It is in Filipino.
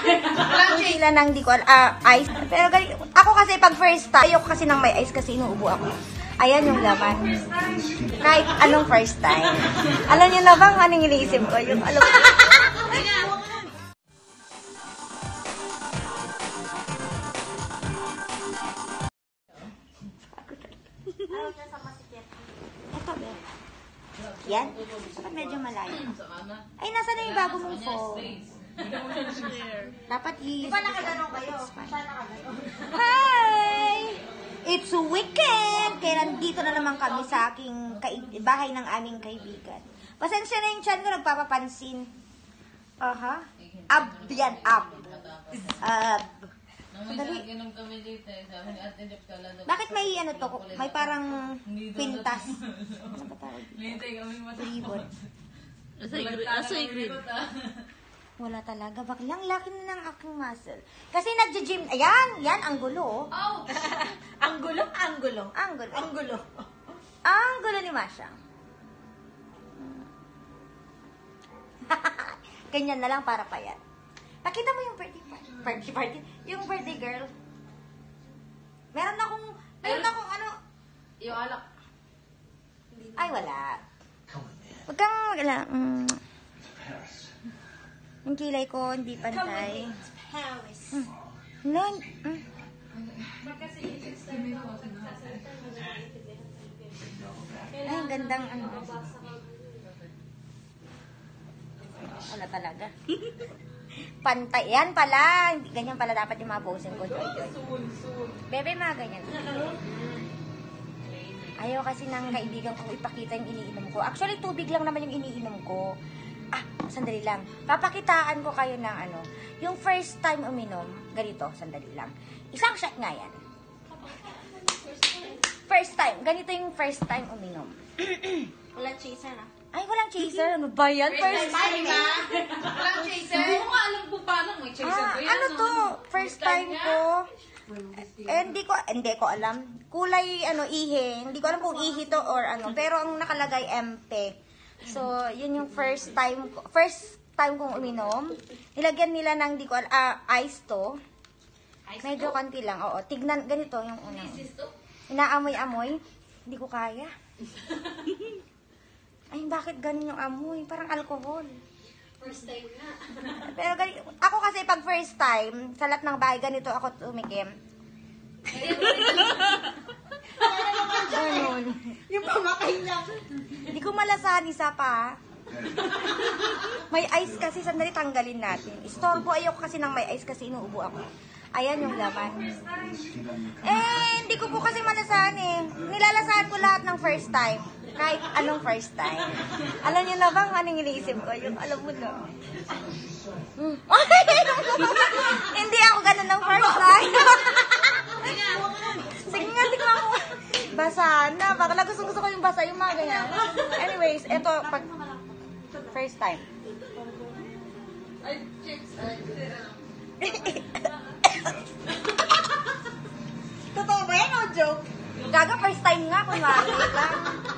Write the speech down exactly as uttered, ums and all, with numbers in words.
Sila nang di ko, ah, ice. Pero ako kasi pag first time, ayoko kasi nang may ice kasi inuubo ako. Ayan yung laman. Kahit anong first time. Alam niyo na bang anong iniisip ko? Yung alam ko. Ito, be. Yan. Dapat medyo malayo. Ay, nasa na yung bago mong phone? Dapat i- Di ba nakagano'n kayo? Hi! It's weekend! Kaya nandito na naman kami sa aking bahay ng aming kaibigan. Pasensya na yung chan ko, nagpapapansin. Aha. Ab yan, ab. Ab. Sandali. Bakit may ano to? May parang pintas. Ano ba tawag dito? Ribbon. Asay green. Wala talaga. Baklang laki na ng aking muscle. Kasi nagja-gym. Ayan! Yan, ang gulo. Oh! Ang gulo, ang gulo. Ang gulo. Ang gulo. Ang gulo ni Masha. Ganyan na lang para payat. Pakita mo yung birthday party. Birthday party? Yung birthday girl. Meron akong, meron akong ano. Yung alak. Ay, wala. Huwag kang, wala. Mm. Yung kilay ko, hindi pantay. Paris. Mm. No, mm. Ay, ang gandang ano. Wala talaga. Pantay. Yan pala. Hindi ganyan pala dapat yung mga posing ko. Joy, joy. Bebe, mga ganyan. Ayaw kasi ng kaibigan ko ipakita yung iniinom ko. Actually, tubig lang naman yung iniinom ko. Ah, sandali lang. Papakitaan ko kayo ng ano. Yung first time uminom, ganito, sandali lang. Isang shot nga yan. First time. Ganito yung first time uminom. Wala chaser na. Ay, walang chaser. Ano ba yan? First time. Walang chaser? Hindi mo nga alam kung paano may chaser Ah, ko yan. ano to? First time ko. Eh, hindi ko, hindi ko alam. Kulay, ano, ihi. Hindi ko alam kung ihi to or ano. Pero ang nakalagay, M P. So, yun yung first time ko. First time kong uminom. Nilagyan nila ng, hindi ko alam, ah, ice to. Medyo konti lang. Oo, tignan, ganito yung unang. Inaamoy-amoy. Hindi ko kaya. Ay, bakit ganun yung amoy? Parang alcohol. First time na. Pero ganito, ako kasi pag first time, sa lahat ng bahay, ganito ako tumikim. Ganun. Yung pamakay lang. Hindi ko malasahan isa pa. May ice kasi, sandali tanggalin natin. Istorbo, ayoko kasi ng may ice kasi inuubo ako. Ayan yung laman. Eh, hindi ko po kasi malasahan eh. Nilalasahan ko lahat ng first time. Kahit anong first time. Alam niyo na bang anong iniisip ko? Yung alam mo na. Hmm. Hindi ako ganun ng first time. Sige nga, hindi ko ako. Basa na. Bakla gusto gusto ko yung basa, yung mga ganyan. Anyways, ito pag first time. Ay, chicks. Totoo ba yan o joke? Gaga, first time nga, kunwari lang.